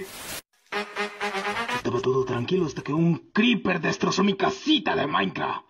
Estaba todo tranquilo hasta que un creeper destrozó mi casita de Minecraft.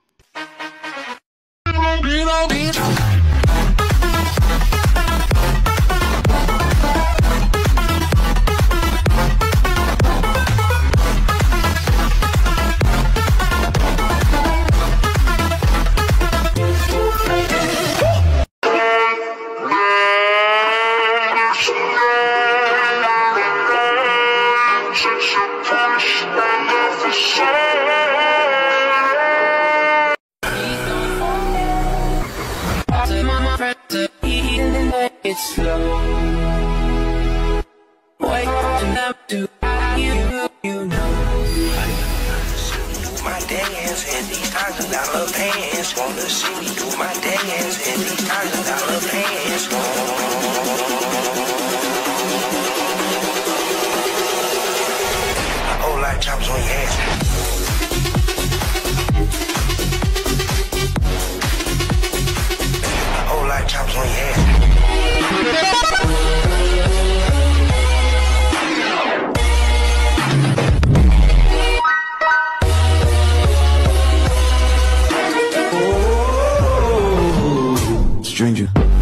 It's slow. Waking up to you know. My dance and these $1,000 pants. Wanna see me do my dance and these $1,000 pants. A whole lot of choppers on your ass. A whole lot of choppers on your ass. Stranger.